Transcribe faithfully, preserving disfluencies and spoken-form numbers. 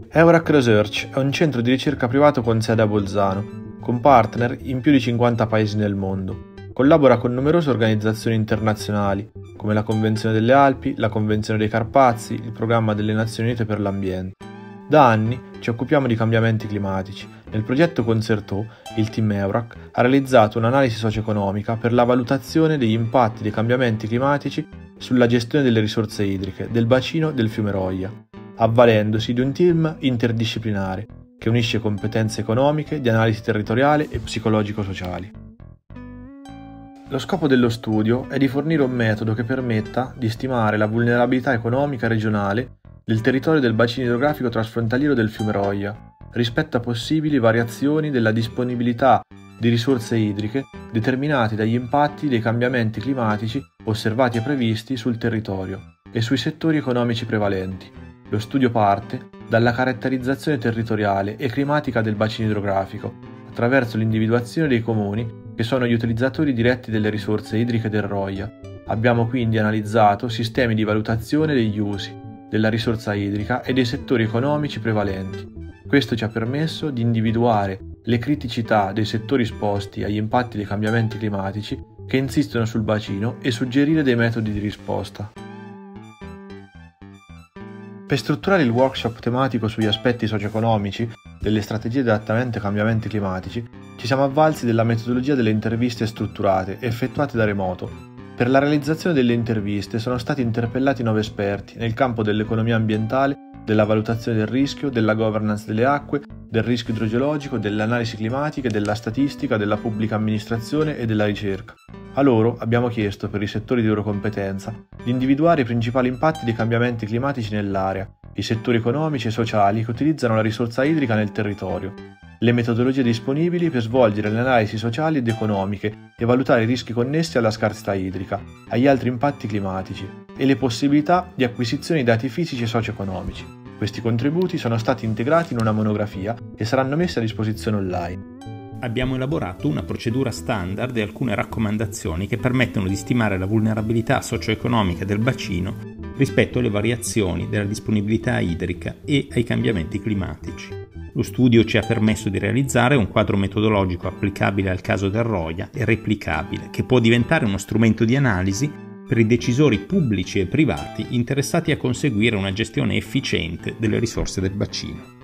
Eurac Research è un centro di ricerca privato con sede a Bolzano, con partner in più di cinquanta paesi nel mondo. Collabora con numerose organizzazioni internazionali, come la Convenzione delle Alpi, la Convenzione dei Carpazi, il Programma delle Nazioni Unite per l'Ambiente. Da anni ci occupiamo di cambiamenti climatici. Nel progetto Concertò, il team Eurac ha realizzato un'analisi socio-economica per la valutazione degli impatti dei cambiamenti climatici sulla gestione delle risorse idriche del bacino del fiume Roja, avvalendosi di un team interdisciplinare che unisce competenze economiche, di analisi territoriale e psicologico-sociali. Lo scopo dello studio è di fornire un metodo che permetta di stimare la vulnerabilità economica regionale del territorio del bacino idrografico trasfrontaliero del fiume Roja rispetto a possibili variazioni della disponibilità di risorse idriche determinate dagli impatti dei cambiamenti climatici osservati e previsti sul territorio e sui settori economici prevalenti. Lo studio parte dalla caratterizzazione territoriale e climatica del bacino idrografico, attraverso l'individuazione dei comuni che sono gli utilizzatori diretti delle risorse idriche del Roja. Abbiamo quindi analizzato sistemi di valutazione degli usi, della risorsa idrica e dei settori economici prevalenti. Questo ci ha permesso di individuare le criticità dei settori esposti agli impatti dei cambiamenti climatici che insistono sul bacino e suggerire dei metodi di risposta. Per strutturare il workshop tematico sugli aspetti socio-economici delle strategie di adattamento ai cambiamenti climatici, ci siamo avvalsi della metodologia delle interviste strutturate effettuate da remoto. Per la realizzazione delle interviste sono stati interpellati nove esperti nel campo dell'economia ambientale, della valutazione del rischio, della governance delle acque, del rischio idrogeologico, delle analisi climatiche, della statistica, della pubblica amministrazione e della ricerca. A loro abbiamo chiesto, per i settori di loro competenza, di individuare i principali impatti dei cambiamenti climatici nell'area, i settori economici e sociali che utilizzano la risorsa idrica nel territorio, le metodologie disponibili per svolgere le analisi sociali ed economiche e valutare i rischi connessi alla scarsità idrica, agli altri impatti climatici e le possibilità di acquisizione di dati fisici e socio-economici. Questi contributi sono stati integrati in una monografia e saranno messi a disposizione online. Abbiamo elaborato una procedura standard e alcune raccomandazioni che permettono di stimare la vulnerabilità socio-economica del bacino rispetto alle variazioni della disponibilità idrica e ai cambiamenti climatici. Lo studio ci ha permesso di realizzare un quadro metodologico applicabile al caso del Roja e replicabile, che può diventare uno strumento di analisi per i decisori pubblici e privati interessati a conseguire una gestione efficiente delle risorse del bacino.